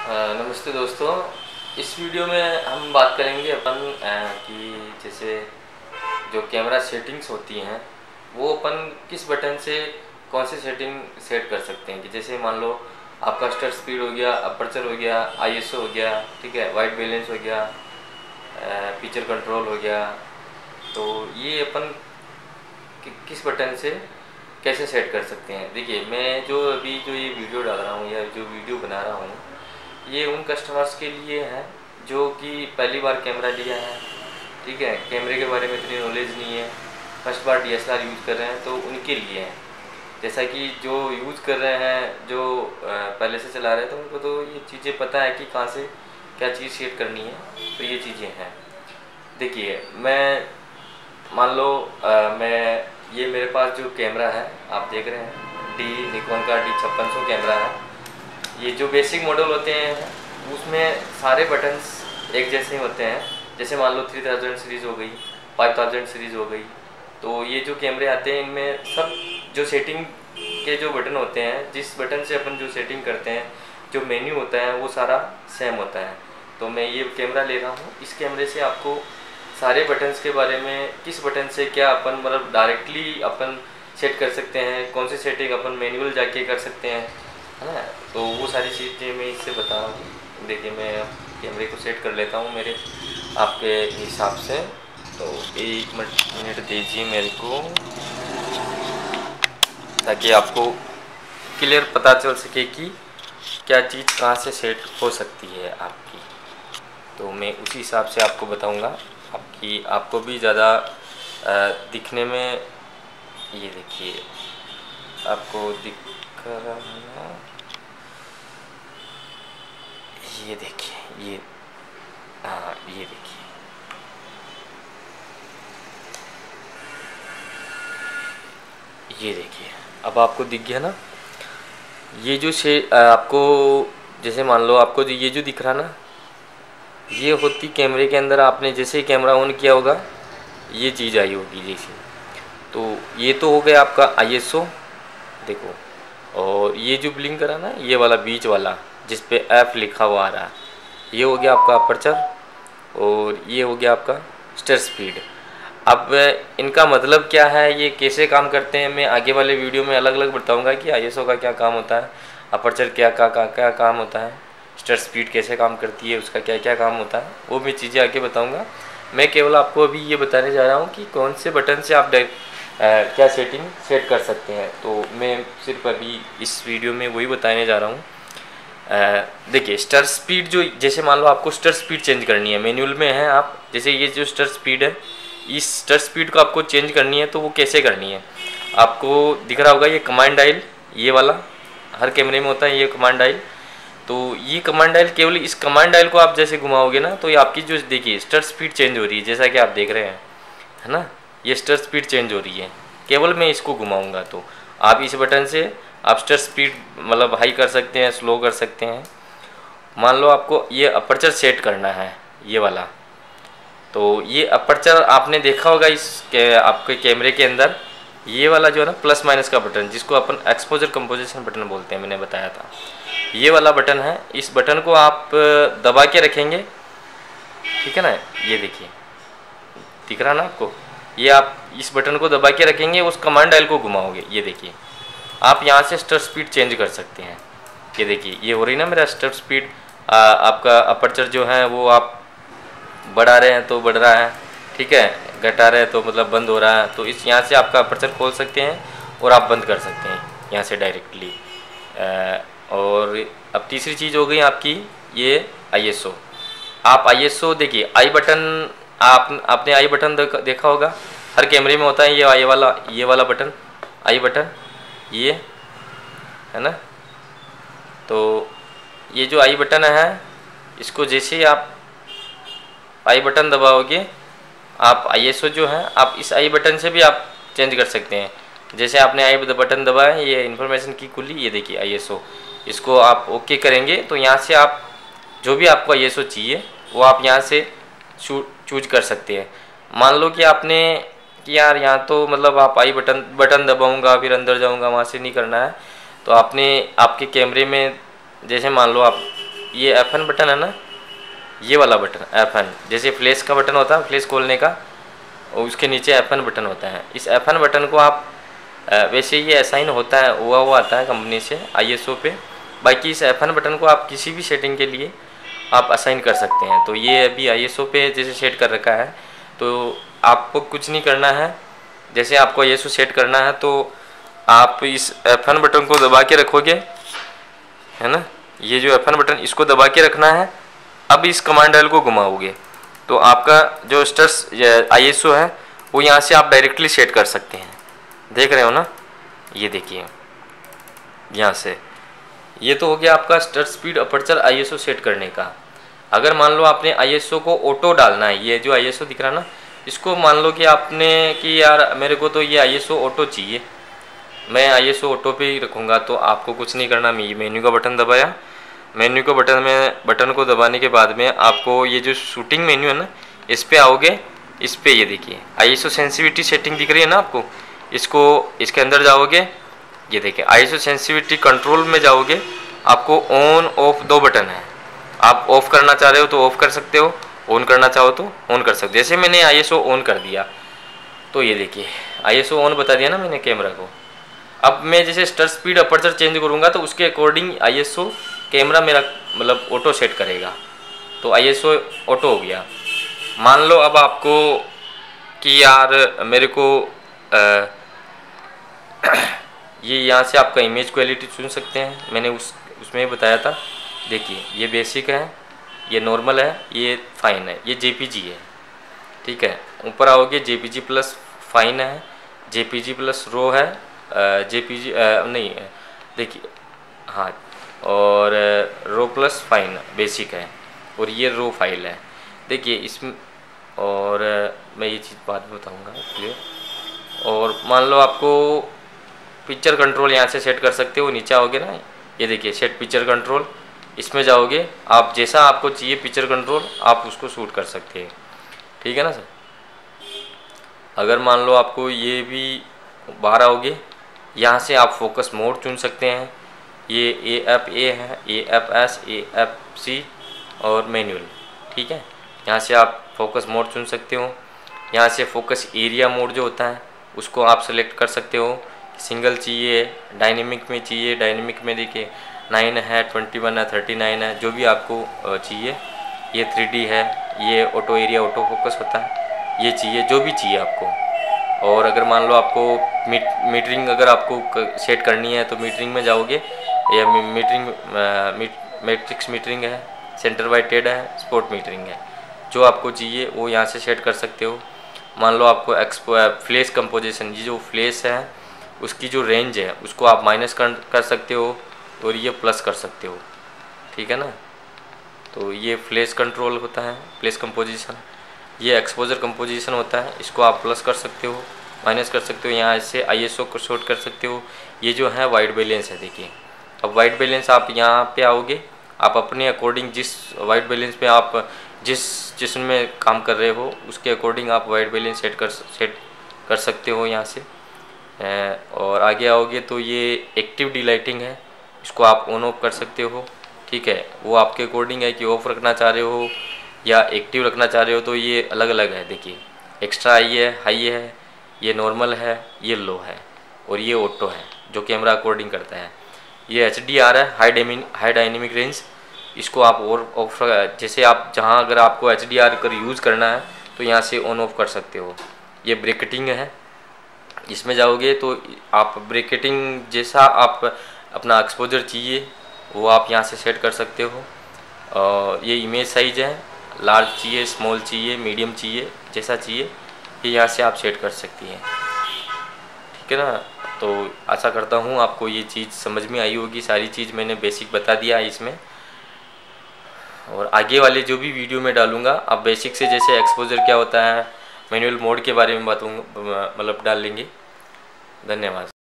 नमस्ते दोस्तों। इस वीडियो में हम बात करेंगे अपन कि जैसे जो कैमरा सेटिंग्स होती हैं वो अपन किस बटन से कौन सी सेटिंग सेट कर सकते हैं। कि जैसे मान लो आपका शटर स्पीड हो गया, अपर्चर हो गया, आईएसओ हो गया, ठीक है, वाइट बैलेंस हो गया, पिक्चर कंट्रोल हो गया। तो ये अपन किस बटन से कैसे सेट कर सकते हैं। देखिए, मैं जो अभी जो ये वीडियो डाल रहा हूँ या जो वीडियो बना रहा हूँ ये उन कस्टमर्स के लिए है जो कि पहली बार कैमरा लिया है, ठीक है, कैमरे के बारे में इतनी नॉलेज नहीं है, फर्स्ट बार डीएसएलआर यूज़ कर रहे हैं, तो उनके लिए है। जैसा कि जो यूज़ कर रहे हैं, जो पहले से चला रहे हैं, तो उनको तो ये चीज़ें पता है कि कहाँ से क्या चीज़ सेट करनी है। तो ये चीज़ें हैं। देखिए, मैं मान लो मैं ये मेरे पास जो कैमरा है आप देख रहे हैं, निकॉन का D5600 कैमरा है। ये जो बेसिक मॉडल होते हैं उसमें सारे बटन्स एक जैसे ही होते हैं। जैसे मान लो 3000 सीरीज़ हो गई, 5000 सीरीज़ हो गई। तो ये जो कैमरे आते हैं इनमें सब जो सेटिंग के जो बटन होते हैं, जिस बटन से अपन जो सेटिंग करते हैं, जो मेन्यू होता है वो सारा सेम होता है। तो मैं ये कैमरा ले रहा हूँ, इस कैमरे से आपको सारे बटन्स के बारे में, किस बटन से क्या अपन मतलब डायरेक्टली अपन सेट कर सकते हैं, कौन सी सेटिंग अपन मैनुअल जाके कर सकते हैं, है ना। तो वो सारी चीज़ें मैं इससे बता रहा हूँ। देखिए, मैं कैमरे को सेट कर लेता हूँ मेरे आपके हिसाब से। तो एक मिनट दीजिए मेरे को, ताकि आपको क्लियर पता चल सके कि क्या चीज़ कहाँ से सेट हो सकती है आपकी। तो मैं उसी हिसाब से आपको बताऊँगा आपको भी ज़्यादा दिखने में। ये देखिए, आपको दिख रहा है ना, ये देखिए, ये हाँ, ये देखिए, ये देखिए, अब आपको दिख गया ना। ये जो आपको जैसे मान लो आपको ये जो दिख रहा ना, ये होती कैमरे के अंदर, आपने जैसे ही कैमरा ऑन किया होगा ये चीज़ आई होगी जैसे। तो ये तो हो गया आपका आईएसओ, देखो। और ये जो ब्लिंक करा ना, ये वाला बीच वाला जिस पे एफ लिखा हुआ आ रहा है, ये हो गया आपका अपर्चर, और ये हो गया आपका शटर स्पीड। अब इनका मतलब क्या है, ये कैसे काम करते हैं, मैं आगे वाले वीडियो में अलग अलग बताऊंगा कि आईएसओ का क्या काम होता है, अपर्चर क्या काम होता है, शटर स्पीड कैसे काम करती है, उसका क्या क्या काम होता है, वो मैं चीज़ें आगे बताऊंगा। मैं केवल आपको अभी ये बताने जा रहा हूँ कि कौन से बटन से आप क्या सेटिंग सेट कर सकते हैं। तो मैं सिर्फ अभी इस वीडियो में वही बताने जा रहा हूँ। देखिए, शटर स्पीड जो, जैसे मान लो आपको शटर स्पीड चेंज करनी है, मैनुअल में है आप, जैसे ये जो शटर स्पीड है, इस शटर स्पीड को आपको चेंज करनी है। तो वो कैसे करनी है, आपको दिख रहा होगा ये कमांड डायल, ये वाला हर कैमरे में होता है ये कमांड डायल। तो ये कमांड डायल, केवल इस कमांड डायल को आप जैसे घुमाओगे ना, तो ये आपकी जो देखिए शटर स्पीड चेंज हो रही है, जैसा कि आप देख रहे हैं, है ना। ये शटर स्पीड चेंज हो रही है, केवल मैं इसको घुमाऊंगा। तो आप इस बटन से आप शटर स्पीड मतलब हाई कर सकते हैं, स्लो कर सकते हैं। मान लो आपको ये अपर्चर सेट करना है, ये वाला, तो ये अपर्चर आपने देखा होगा आपके कैमरे के अंदर, ये वाला जो है ना प्लस माइनस का बटन, जिसको अपन एक्सपोजर कंपोजिशन बटन बोलते हैं, मैंने बताया था, ये वाला बटन है। इस बटन को आप दबा के रखेंगे, ठीक है ना। ये देखिए, दिख रहा ना आपको, ये आप इस बटन को दबा के रखेंगे, उस कमांड डायल को घुमाओगे, ये देखिए, आप यहाँ से शटर स्पीड चेंज कर सकते हैं। ये देखिए, ये हो रही ना मेरा शटर स्पीड, आपका अपर्चर जो है वो आप बढ़ा रहे हैं तो बढ़ रहा है, ठीक है, घटा रहे हैं तो मतलब बंद हो रहा है। तो इस यहाँ से आपका अपर्चर खोल सकते हैं और आप बंद कर सकते हैं यहाँ से डायरेक्टली। और अब तीसरी चीज़ हो गई आपकी ये आईएसओ। आप आईएसओ देखिए, आई बटन आपने आई बटन देखा होगा, हर कैमरे में होता है ये वाला बटन, आई बटन, ये है ना। तो ये जो आई बटन है, इसको जैसे ही आप आई बटन दबाओगे, आप आईएसओ जो है, आप इस आई बटन से भी आप चेंज कर सकते हैं। जैसे आपने आई बटन दबाया, ये इन्फॉर्मेशन की खुली, ये देखिए आईएसओ, इसको आप ओके करेंगे तो यहाँ से आप जो भी आपको आईएसओ चाहिए वो आप यहाँ से चूज कर सकते हैं। मान लो कि आपने कि यार यहाँ तो मतलब आप आई बटन दबाऊंगा फिर अंदर जाऊंगा, वहाँ से नहीं करना है। तो आपने आपके कैमरे में जैसे मान लो आप ये F1 बटन है ना, ये वाला बटन F1, जैसे फ्लैश का बटन होता है फ्लैश खोलने का, और उसके नीचे F1 बटन होता है। इस F1 बटन को आप वैसे ये असाइन होता है, हुआ आता है कंपनी से ISO पे। बाकी इस F1 बटन को आप किसी भी सेटिंग के लिए आप असाइन कर सकते हैं। तो ये अभी ISO पे जैसे सेट कर रखा है, तो आपको कुछ नहीं करना है। जैसे आपको ISO सेट करना है तो आप इस F1 बटन को दबा के रखोगे, है ना, ये जो F1 बटन इसको दबा के रखना है। अब इस कमांड डायल को घुमाओगे तो आपका जो स्टर्स ISO है वो यहाँ से आप डायरेक्टली सेट कर सकते हैं। देख रहे हो ना, ये देखिए यहाँ से। ये तो हो गया आपका shutter speed aperture ISO set करने का। अगर मान लो आपने ISO को ऑटो डालना है, ये जो ISO दिख रहा ना, इसको मान लो कि आपने कि यार मेरे को तो ये ISO ऑटो चाहिए, मैं ISO ऑटो पे ही रखूँगा, तो आपको कुछ नहीं करना। मेन्यू का बटन दबाया, मेन्यू को बटन को दबाने के बाद में आपको ये जो शूटिंग मेन्यू है ना, इस पे आओगे। इस पे ये देखिए ISO सेंसिटिविटी सेटिंग दिख रही है ना आपको, इसके अंदर जाओगे, ये देखिए ISO सेंसिटिविटी कंट्रोल में जाओगे। आपको ऑन ऑफ 2 बटन है, आप ऑफ करना चाह रहे हो तो ऑफ कर सकते हो, ऑन करना चाहो तो ऑन कर सकते हो। जैसे मैंने ISO ऑन कर दिया तो ये देखिए ISO ऑन बता दिया ना मैंने कैमरा को। अब मैं जैसे स्टर स्पीड अपर्चर चेंज करूँगा तो उसके अकॉर्डिंग ISO कैमरा मेरा मतलब ऑटो सेट करेगा। तो ISO ऑटो हो गया। मान लो अब आपको कि यार मेरे को ये यहाँ से आपका इमेज क्वालिटी चुन सकते हैं, मैंने उसमें बताया था। देखिए ये बेसिक है, ये नॉर्मल है, ये फाइन है, ये JPG है, ठीक है। ऊपर आओगे JPG प्लस फाइन है, JPG प्लस रो है, JPG नहीं देखिए हाँ, और रो प्लस फाइन बेसिक है, और ये रो फाइल है। देखिए इसमें, और मैं ये चीज़ बाद में बताऊँगा क्लियर। और मान लो आपको पिक्चर कंट्रोल यहाँ से सेट कर सकते हो, नीचे आओगे ना, ये देखिए सेट पिक्चर कंट्रोल, इसमें जाओगे, आप जैसा आपको चाहिए पिक्चर कंट्रोल आप उसको शूट कर सकते हैं, ठीक है ना सर। अगर मान लो आपको ये भी बाहर आओगे, यहाँ से आप फोकस मोड चुन सकते हैं। ये AFA है, AFS, AFC और मैनुअल, ठीक है। यहाँ से आप फोकस मोड चुन सकते हो। यहाँ से फोकस एरिया मोड जो होता है उसको आप सेलेक्ट कर सकते हो, सिंगल चाहिए, डायनेमिक में चाहिए, डायनेमिक में देखिए 9 है, 21 है, 39 है, जो भी आपको चाहिए। ये 3D है, ये ऑटो एरिया ऑटो फोकस होता है, ये चाहिए जो भी चाहिए आपको। और अगर मान लो आपको मीटरिंग अगर आपको सेट करनी है तो मीटरिंग में जाओगे, या मैट्रिक्स मीटरिंग है, सेंटर वाइटेड है, स्पॉट मीटरिंग है, जो आपको चाहिए वो यहाँ से सेट कर सकते हो। मान लो आपको फ्लैश कंपोजिशन, ये जो फ्लैश है उसकी जो रेंज है उसको आप माइनस कर सकते हो, और ये प्लस कर सकते हो, ठीक है ना। तो ये फ्लैश कंट्रोल होता है, फ्लैश कंपोजिशन। ये एक्सपोजर कंपोजिशन होता है, इसको आप प्लस कर सकते हो, माइनस कर सकते हो। यहाँ से ISO को शॉर्ट कर सकते हो। ये जो है वाइट बैलेंस है, देखिए अब वाइट बैलेंस आप यहाँ पे आओगे, आप अपने अकॉर्डिंग जिस वाइट बैलेंस पे आप जिसमें काम कर रहे हो उसके अकॉर्डिंग आप वाइट बैलेंस सेट कर सकते हो यहाँ से। और आगे आओगे तो ये एक्टिव डी लाइटिंग है, इसको आप ऑन ऑफ कर सकते हो, ठीक है। वो आपके अकॉर्डिंग है कि ऑफ रखना चाह रहे हो या एक्टिव रखना चाह रहे हो, तो ये अलग अलग है। देखिए एक्स्ट्रा हाई है, ये नॉर्मल है, ये लो है, और ये ऑटो है जो कैमरा अकॉर्डिंग करता है। ये HDR है, हाई डायनेमिक रेंज, इसको आप और ऑफ, जैसे आप जहाँ अगर आपको HDR कर यूज़ करना है तो यहाँ से ऑन ऑफ कर सकते हो। ये ब्रैकेटिंग है, इसमें जाओगे तो आप ब्रैकेटिंग जैसा आप अपना एक्सपोजर चाहिए वो आप यहाँ से सेट कर सकते हो। ये इमेज साइज है, लार्ज चाहिए, स्मॉल चाहिए, मीडियम चाहिए, जैसा चाहिए ये यहाँ से आप सेट कर सकती हैं, ठीक है ना। तो आशा करता हूँ आपको ये चीज़ समझ में आई होगी। सारी चीज़ मैंने बेसिक बता दिया है इसमें, और आगे वाले जो भी वीडियो में डालूँगा आप बेसिक से जैसे एक्सपोजर क्या होता है, मैनुअल मोड के बारे में बताऊँगा, मतलब डाल लेंगे। धन्यवाद।